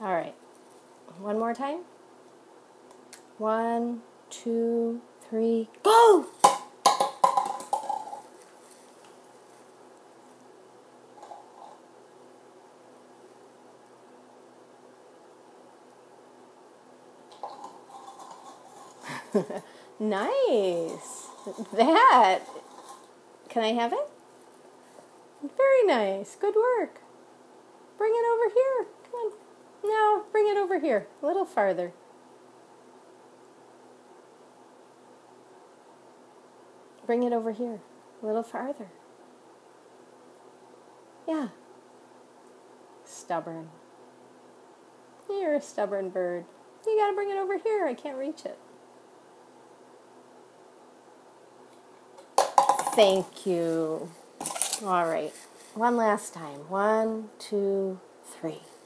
All right. One more time. 1, 2, 3, go! Nice. That. Can I have it? Very nice. Good work. Bring it over here. Come on. No, bring it over here. A little farther. Bring it over here. A little farther. Yeah. Stubborn. You're a stubborn bird. You gotta bring it over here. I can't reach it. Thank you. All right. One last time. 1, 2, 3.